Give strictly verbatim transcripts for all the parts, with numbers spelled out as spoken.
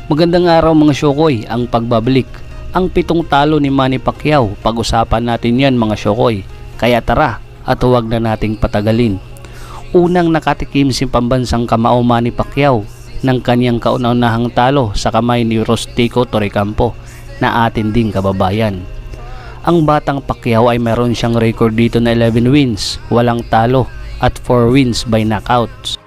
Magandang araw mga Shokoy, ang pagbabalik. Ang pitong talo ni Manny Pacquiao, pag-usapan natin yan mga Shokoy. Kaya tara at huwag na nating patagalin. Unang nakatikim si pambansang kamao Manny Pacquiao ng kanyang kauna-unahang talo sa kamay ni Rustico Torrecampo na atin ding kababayan. Ang batang Pacquiao ay meron siyang record dito na eleven wins, walang talo at four wins by knockouts.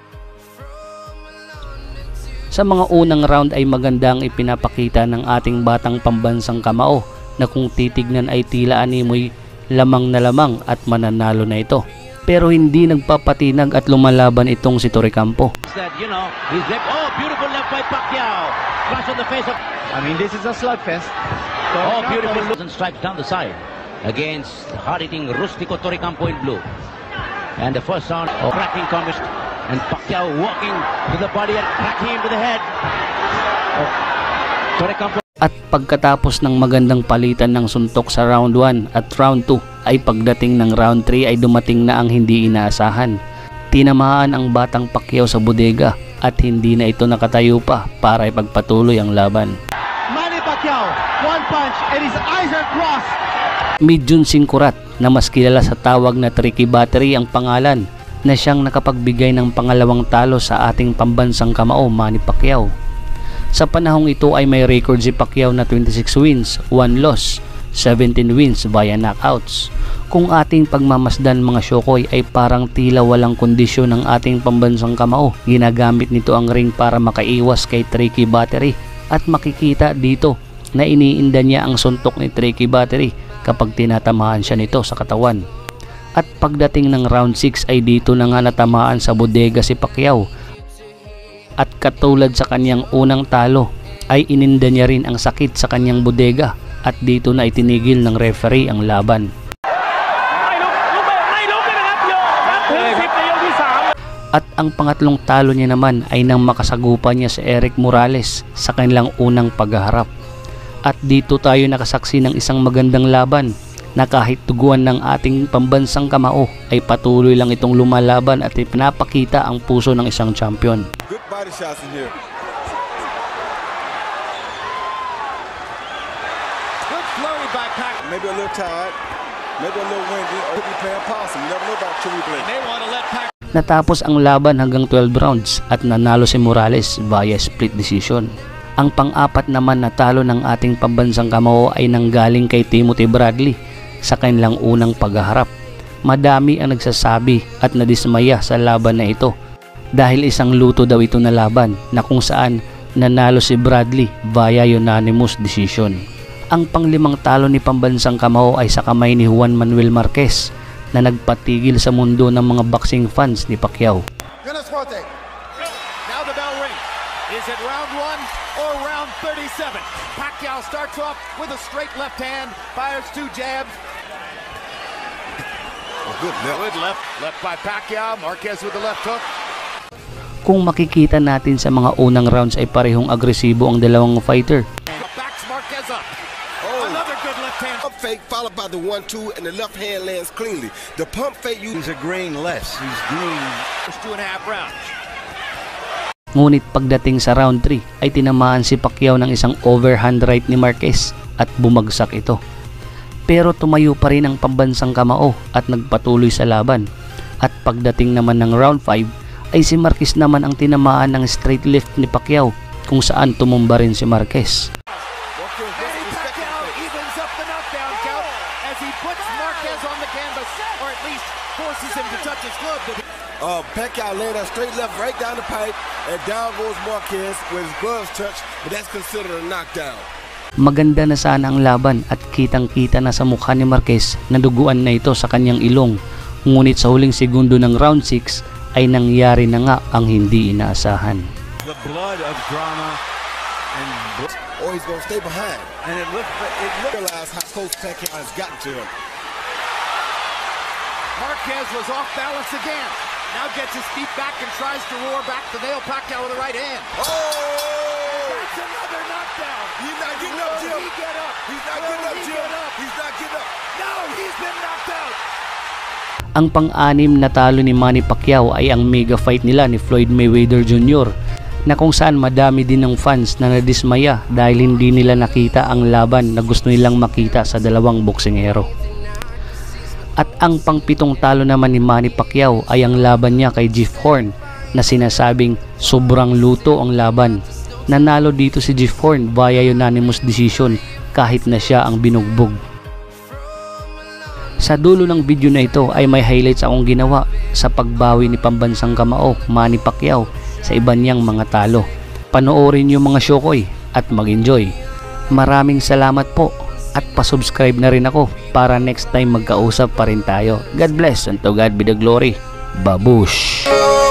Sa mga unang round ay magandang ipinapakita ng ating batang pambansang kamao na kung titignan ay tila animoy lamang na lamang at mananalo na ito. Pero hindi nagpapatinag at lumalaban itong si Torrecampo. You know, his left, oh, beautiful left by Pacquiao. Flash on the face of, I mean, this is a slugfest. Oh, beautiful look and stripes down the side against hard-hitting Rustico Torrecampo in blue. And the first round, oh, cracking contest. And Pacquiao walking to the body and cracking him to the head. Oh, Torrecampo. At pagkatapos ng magandang palitan ng suntok sa round one at round two ay pagdating ng round three ay dumating na ang hindi inaasahan. Tinamaan ang batang Pacquiao sa bodega at hindi na ito nakatayo pa para ipagpatuloy ang laban. Manny Pacquiao, one punch and his eyes are crossed. Midjun Singkurat na mas kilala sa tawag na Tricky Battery ang pangalan na siyang nakapagbigay ng pangalawang talo sa ating pambansang kamao Manny Pacquiao. Sa panahong ito ay may record si Pacquiao na twenty-six wins, one loss, seventeen wins via knockouts. Kung ating pagmamasdan mga Shokoy ay parang tila walang kondisyon ng ating pambansang kamao. Ginagamit nito ang ring para makaiwas kay Tricky Battery at makikita dito na iniinda niya ang suntok ni Tricky Battery kapag tinatamaan siya nito sa katawan. At pagdating ng round six ay dito na nga natamaan sa bodega si Pacquiao. At katulad sa kanyang unang talo ay ininda niya rin ang sakit sa kanyang bodega at dito na itinigil ng referee ang laban. At ang pangatlong talo niya naman ay nang makasagupan niya si Eric Morales sa kanilang unang paghaharap. At dito tayo nakasaksi ng isang magandang laban na kahit tuguan ng ating pambansang kamao ay patuloy lang itong lumalaban at ipinapakita ang puso ng isang champion. Good body shots in here. Good flurry by Pacquiao. Maybe a little tired, maybe a little windy, or could be playing possum. You never know about Chewy Blake. They want to let Pacquiao. Natapos ang laban hanggang twelve rounds at nanalo si Morales via split decision. Ang pang-apat naman na talo ng ating pambansang kamao ay nanggaling kay Timothy Bradley sa kanilang unang paghaharap. Madami ang nagsasabi at nadismaya sa laban na ito dahil isang luto daw ito na laban na kung saan nanalo si Bradley via unanimous decision. Ang panglimang talo ni pambansang kamao ay sa kamay ni Juan Manuel Marquez na nagpatigil sa mundo ng mga boxing fans ni Pacquiao. Now the bell rings. Is it round one or round thirty-seven? Pacquiao starts off with a straight left hand, fires two jabs. Oh, good left. Good left, left by Pacquiao. Marquez with the left hook. Kung makikita natin sa mga unang rounds ay parehong agresibo ang dalawang fighter. Backs Marquez up. Oh. Another good left hand. Pump fake followed by the one two and the left hand lands cleanly. The pump fake uses a grain less. He's green. It's two and a half rounds. Ngunit pagdating sa round three ay tinamaan si Pacquiao ng isang overhand right ni Marquez at bumagsak ito. Pero tumayo pa rin ang pambansang kamao at nagpatuloy sa laban. At pagdating naman ng round five ay si Marquez naman ang tinamaan ng straight left ni Pacquiao kung saan tumumba rin si Marquez. Manny Pacquiao evens up the knockdown count as he puts Marquez on the canvas, or at least forces him to touch his glove. Uh, Pacquiao laid that straight left right down the pipe, and down goes Marquez with his gloves touched, but that's considered a knockdown. Maganda na sana ang laban at kitang-kita na sa mukha ni Marquez na duguan na ito sa kanyang ilong. Ngunit sa huling segundo ng round six ay nangyari na nga ang hindi inaasahan. The blood of drama and or he's gonna stay behind, and it looked it realized how close Pacquiao has gotten to him. Marquez was off balance again. Now gets his feet back and tries to roar back to nail Pacquiao with the right hand. Oh! That's another knockdown. He's not getting up, Jim. He get up. He's not getting up, Jim. He's not getting up. No, he's been knocked out. Ang pang-anim na talo ni Manny Pacquiao ay ang mega fight nila ni Floyd Mayweather Junior na kung saan madami din ng fans na nadismaya dahil hindi nila nakita ang laban na gusto nilang makita sa dalawang boksingero. At ang pangpitong talo naman ni Manny Pacquiao ay ang laban niya kay Jeff Horn na sinasabing sobrang luto ang laban. Nanalo dito si Jeff Horn via unanimous decision kahit na siya ang binugbog. Sa dulo ng video na ito ay may highlights akong ginawa sa pagbawi ni pambansang kamao Manny Pacquiao sa iba niyang mga talo. Panoorin niyo mga Shokoy at mag-enjoy. Maraming salamat po at pasubscribe na rin ako para next time magkausap pa rin tayo. God bless and to God be the glory. Babush!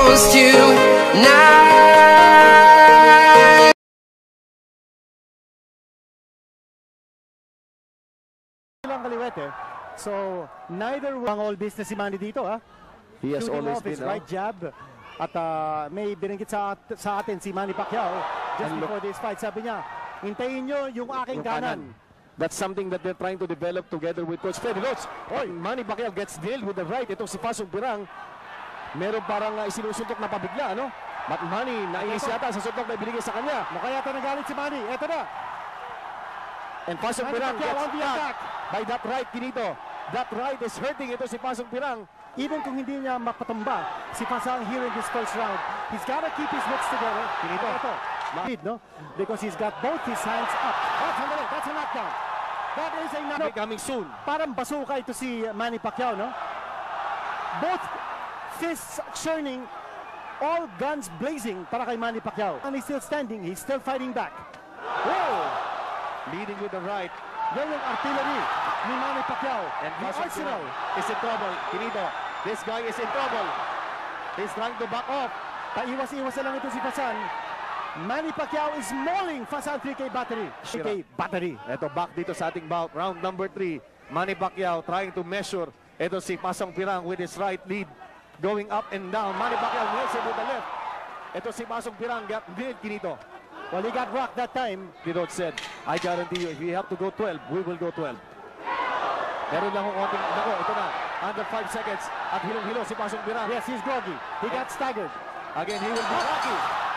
So, neither ang all business si Manny dito, ha? He has Shooting always off his been, right jab. At uh, may binanggit sa, sa atin si Manny Pacquiao just And before this fight. Sabi niya, hintayin nyo yung aking Yung kanan. That's something that they're trying to develop together with Coach Freddy Lots. Oy, Manny Pacquiao gets nailed with the right. Itong si Pasong Pirang, meron parang uh, isinusuntok na pabigla, ano? But Manny, nainis yata sa suntok na ibinigay sa kanya. Mukha yata nagalit si Manny. Eto na. And Pasong Manny Pirang Pacquiao gets on the attack. by that right, Kinito. That right is hurting ito si Pasong Pirang. Even kung hindi niya mapatumba si Pasang here in this first round, he's gotta keep his wits together. Kinito. Ito. Lead, no? Because he's got both his hands up. That's a, that's a knockdown. That is a knockdown. Coming soon. Parang basuka ito si Manny Pacquiao, no? Both fists churning, all guns blazing para kay Manny Pacquiao. And he's still standing, he's still fighting back. Whoa! Leading with the right. Yan yung artillery ni Manny Pacquiao. And The Pasong arsenal. Pirang is in trouble. Kinito, this guy is in trouble. He's trying to back off. Paiwas-iwas na lang ito si Fasan. Manny Pacquiao is mauling Fasan three K battery. three K battery. Ito back dito sa ating bout. Round number three. Manny Pacquiao trying to measure. Ito si Pasong Pirang with his right lead. Going up and down. Manny Pacquiao nails it with the left. Ito si Pasong Pirang got nailed, Kinito. Well, he got rocked that time. Kinito said, I guarantee you, if we have to go twelve, we will go twelve. Meron lang akong konting, nako, ito na. Under five seconds. At hilong-hilo si Pasong Pirang. Yes, he's groggy. He got staggered. Again, he will be rocky.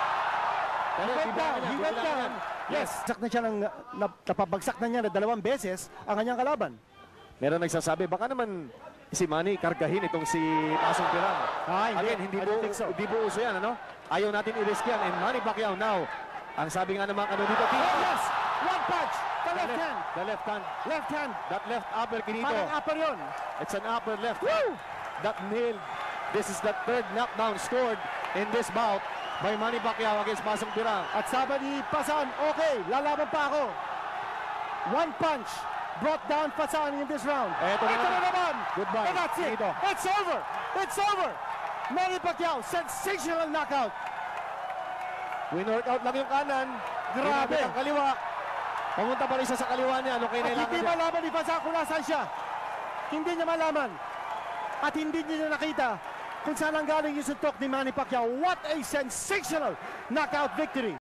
He went down. He went down. Yes. Bagsak na siya ng, na, napabagsak na niya na dalawang beses ang kanyang kalaban. Meron nagsasabi, baka naman si Manny kargahin itong si Pasong Pirang. Ah, hindi. Again, hindi I po, don't think so. hindi po uso yan, ano? Ayaw natin i-risk yan. And Manny Pacquiao now, ang sabi nga naman, ano dito, Oh, yes! One punch! The left hand! The left hand. Left hand! That left upper, Kinito. Parang upper yun. It's an upper left. Woo! That nailed. This is the third knockdown scored in this bout by Manny Pacquiao against Pasong Pirang. At sabi ni Pasan, okay, lalaban pa ako. One punch brought down Pasan in this round. Eto na Ito na naman. naman. Goodbye. And that's it. Dito. It's over. It's over. Manny Pacquiao, sensational knockout. Win-workout lang yung kanan. Grabe. Ginamit ang kaliwa. Pumunta pa rin siya sa kaliwa niya. Ano At kailangan hindi niya? malaman ni Pasan kung nasaan siya. Hindi niya malaman. At hindi niya nakita kung saan ang galing yung suntok ni Manny Pacquiao. What a sensational knockout victory.